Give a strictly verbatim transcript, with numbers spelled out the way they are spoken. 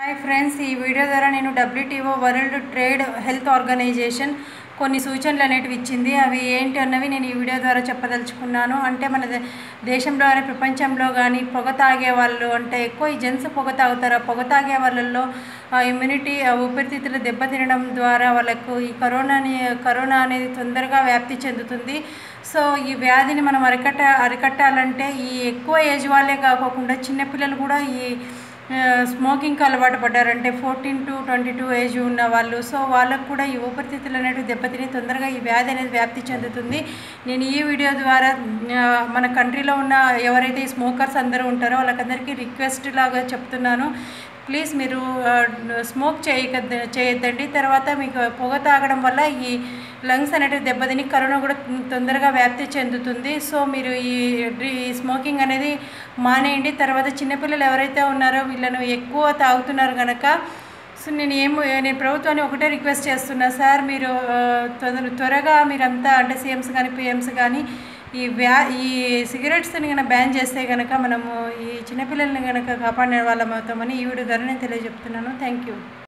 Hi friends, ఈ video ద్వారా నేను WTO world trade health organization కొన్ని సూచనలు అనేటివి ఇచ్చింది. అవి ఏంటి అన్నవి నేను ఈ వీడియో ద్వారా చెప్పదలుచుకున్నాను. అంటే మన దేశంలో కానీ ప్రపంచంలో కానీ పొగ తాగే వాళ్ళు అంటే ఎక్కువ ఈ జెంట్స్ పొగ తాగుతారు. ఆ పొగ తాగే వాళ్ళల్లో ఇమ్యూనిటీ ఊపిరితిత్తులు దెబ్బతినడం ద్వారా వాళ్ళకు ఈ కరోనాని కరోనా అనేది తొందరగా వ్యాప్తి చెందుతుంది. సో ఈ వ్యాధిని మనం అరికట్ట అరికట్టాలంటే ఈ ఎక్కువ ఏజ్ వాళ్ళే కాకోకుండా చిన్నపిల్లలు కూడా ఈ స్మోకింగ్కి అలవాటు పడ్డారంటే fourteen to twenty two age ఉన్న వాళ్ళు. సో వాళ్ళకు కూడా ఈ ఊపిరితిత్తులు అనేవి దెబ్బతిని తొందరగా ఈ వ్యాధి అనేది వ్యాప్తి చెందుతుంది. నేను ఈ వీడియో ద్వారా మన కంట్రీలో ఉన్న ఎవరైతే ఈ స్మోకర్స్ అందరూ ఉంటారో వాళ్ళకందరికీ రిక్వెస్ట్ లాగా చెప్తున్నాను. ప్లీజ్ మీరు స్మోక్ చేయక చేయొద్దండి. తర్వాత మీకు పొగ తాగడం వల్ల ఈ లంగ్స్ అనేటివి దెబ్బతిని కరోనా కూడా తొందరగా వ్యాప్తి చెందుతుంది. సో మీరు ఈ స్మోకింగ్ అనేది మానేయండి. తర్వాత చిన్నపిల్లలు ఎవరైతే ఉన్నారో వీళ్ళను ఎక్కువ తాగుతున్నారు కనుక సో నేను ఏం నేను ప్రభుత్వాన్ని ఒకటే రిక్వెస్ట్ చేస్తున్నా, సార్ మీరు తొందర త్వరగా మీరంతా అంటే సీఎంస్ కానీ పిఎంస్ కానీ ఈ వ్యా ఈ సిగరెట్స్ని కనుక బ్యాన్ చేస్తే కనుక మనము ఈ చిన్నపిల్లల్ని కనుక కాపాడే వాళ్ళం అవుతామని ఈ వీడియో ద్వారా నేను తెలియజెప్తున్నాను. Thank you.